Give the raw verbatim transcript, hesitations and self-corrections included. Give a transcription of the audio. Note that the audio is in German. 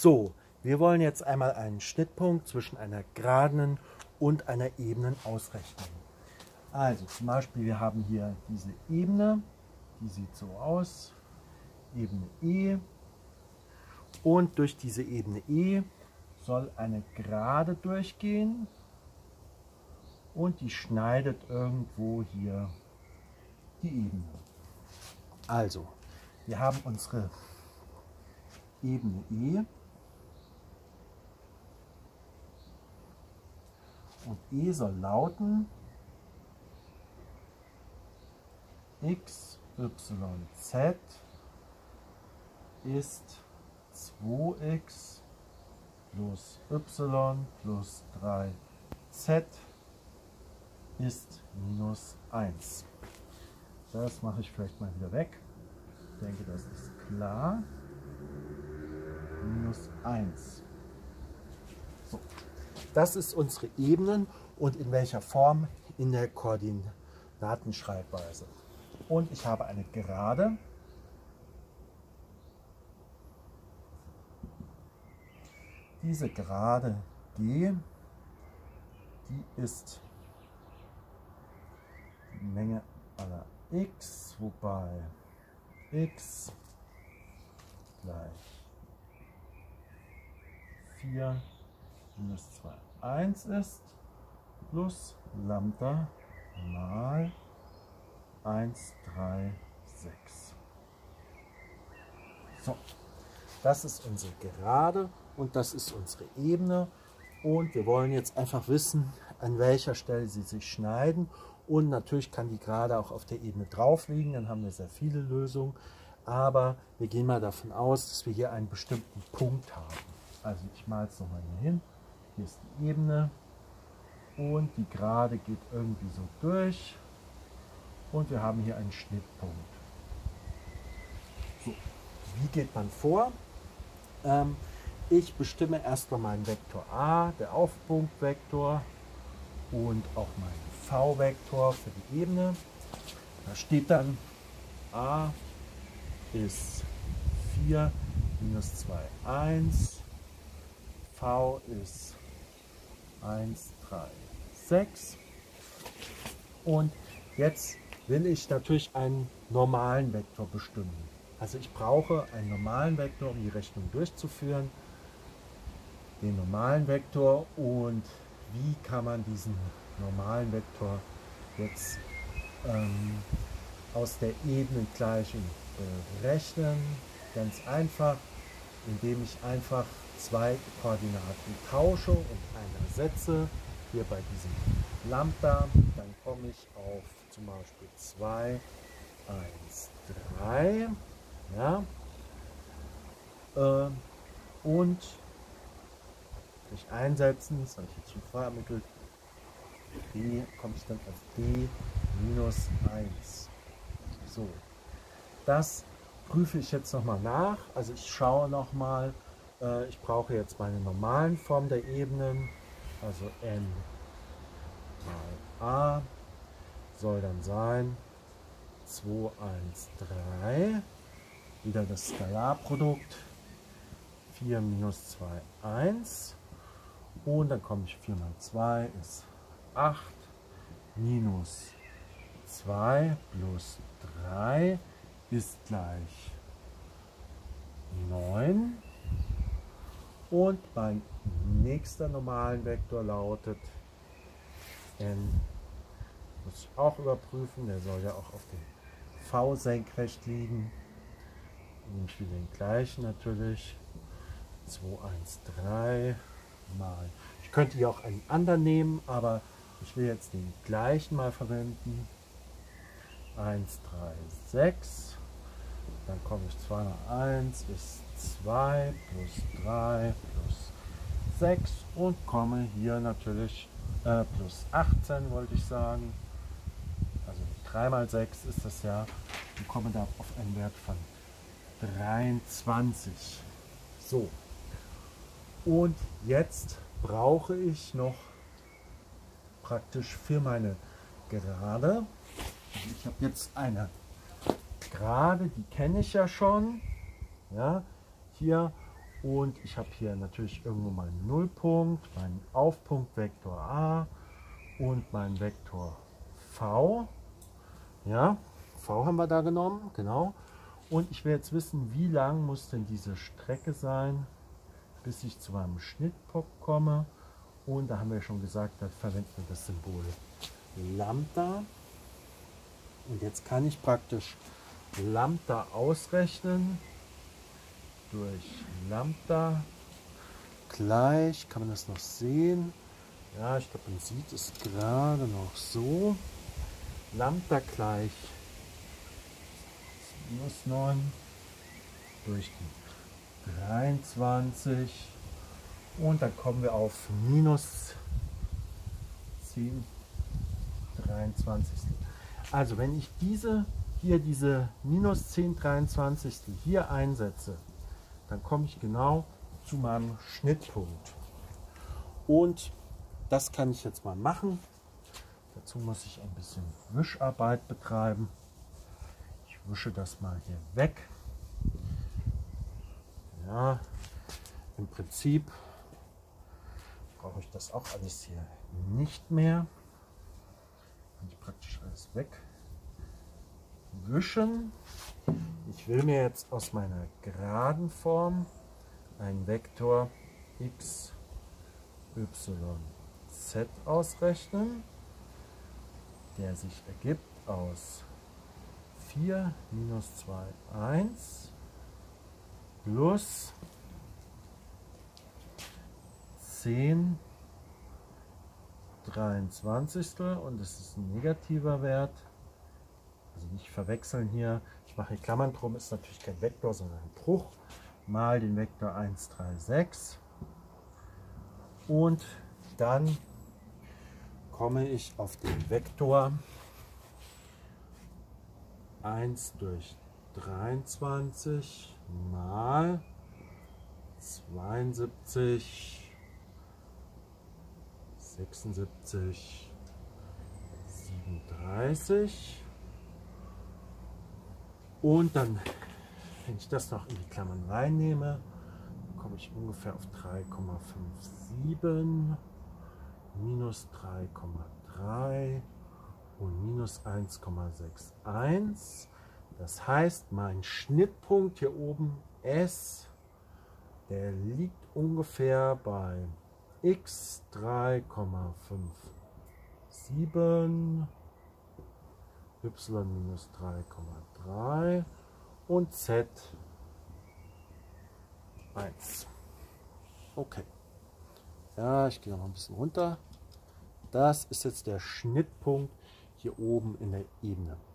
So, wir wollen jetzt einmal einen Schnittpunkt zwischen einer geraden und einer ebenen ausrechnen. Also zum Beispiel, wir haben hier diese Ebene, die sieht so aus, Ebene E, und durch diese Ebene E soll eine Gerade durchgehen und die schneidet irgendwo hier die Ebene. Also, wir haben unsere Ebene E und E soll lauten x, y, z ist zwei x plus y plus drei z ist minus eins. Das mache ich vielleicht mal wieder weg. Ich denke, das ist klar. Minus eins. So. Das ist unsere Ebenen und in welcher Form? In der Koordinatenschreibweise. Und ich habe eine Gerade. Diese Gerade G, die ist die Menge aller x, wobei x gleich vier minus zwei, eins ist, plus Lambda mal eins, drei, sechs. So, das ist unsere Gerade und das ist unsere Ebene. Und wir wollen jetzt einfach wissen, an welcher Stelle sie sich schneiden. Und natürlich kann die Gerade auch auf der Ebene drauf liegen, dann haben wir sehr viele Lösungen. Aber wir gehen mal davon aus, dass wir hier einen bestimmten Punkt haben. Also ich male es nochmal hier hin. Hier ist die Ebene und die Gerade geht irgendwie so durch. Und wir haben hier einen Schnittpunkt. So, wie geht man vor? Ähm, ich bestimme erstmal meinen Vektor A, der Aufpunktvektor, und auch meinen V-Vektor für die Ebene. Da steht dann A ist vier minus zwei, eins, V ist eins, drei, sechs. Und jetzt will ich natürlich einen normalen Vektor bestimmen. Also ich brauche einen normalen Vektor, um die Rechnung durchzuführen. Den normalen Vektor, und wie kann man diesen normalen Vektor jetzt ähm, aus der Ebenengleichung berechnen? Ganz einfach, indem ich einfach zwei Koordinaten tausche und eine setze. Hier bei diesem Lambda, dann komme ich auf zum Beispiel zwei, eins, drei. Ja, äh, und durch Einsetzen, das habe ich jetzt schon vorher ermittelt, D, komme ich dann auf D minus eins. So, das prüfe ich jetzt nochmal nach. Also ich schaue nochmal, äh, ich brauche jetzt meine normalen Form der Ebenen, also n mal a soll dann sein zwei, eins, drei, wieder das Skalarprodukt, vier minus zwei, eins, und dann komme ich vier mal zwei ist acht, minus zwei plus drei ist gleich neun, und mein nächster normalen Vektor lautet n, muss ich auch überprüfen, der soll ja auch auf dem V senkrecht liegen. Nehme ich wieder den gleichen natürlich, zwei, eins, drei mal, ich könnte hier auch einen anderen nehmen, aber ich will jetzt den gleichen mal verwenden, eins, drei, sechs, dann komme ich zwei mal eins ist zwei plus drei plus sechs und komme hier natürlich äh, plus achtzehn, wollte ich sagen, also drei mal sechs ist das ja, und komme da auf einen Wert von dreiundzwanzig. So, und jetzt brauche ich noch praktisch für meine Gerade, ich habe jetzt eine Gerade, die kenne ich ja schon, ja, hier, Und ich habe hier natürlich irgendwo meinen Nullpunkt, meinen Aufpunktvektor A und meinen Vektor V. Ja, V haben wir da genommen, genau. Und ich will jetzt wissen, wie lang muss denn diese Strecke sein, bis ich zu meinem Schnittpunkt komme. Und da haben wir schon gesagt, da verwenden wir das Symbol Lambda. Und jetzt kann ich praktisch Lambda ausrechnen durch Lambda gleich, kann man das noch sehen? Ja, ich glaube, man sieht es gerade noch so. Lambda gleich minus neun durch die dreiundzwanzig und dann kommen wir auf minus zehn dreiundzwanzig. Also wenn ich diese hier diese minus zehn dreiundzwanzig hier einsetze, dann komme ich genau zu meinem Schnittpunkt. Und das kann ich jetzt mal machen. Dazu muss ich ein bisschen Wischarbeit betreiben. Ich wische das mal hier weg. Ja, im Prinzip brauche ich das auch alles hier nicht mehr. Kann ich praktisch alles wegwischen. Ich will mir jetzt aus meiner geraden Form einen Vektor x, y, z ausrechnen, der sich ergibt aus vier minus zwei, eins plus zehn dreiundzwanzigstel und es ist ein negativer Wert. Also nicht verwechseln hier. Ich mache hier Klammern drum, ist natürlich kein Vektor, sondern ein Bruch. Mal den Vektor eins, drei, sechs. Und dann komme ich auf den Vektor eins durch dreiundzwanzig mal zweiundsiebzig, sechsundsiebzig, siebenunddreißig. Und dann, wenn ich das noch in die Klammern reinnehme, komme ich ungefähr auf drei Komma siebenundfünfzig, minus drei Komma drei und minus eins Komma einundsechzig. Das heißt, mein Schnittpunkt hier oben S, der liegt ungefähr bei x drei Komma siebenundfünfzig, y minus drei Komma drei und z eins. Okay. Ja, ich gehe noch mal ein bisschen runter. Das ist jetzt der Schnittpunkt hier oben in der Ebene.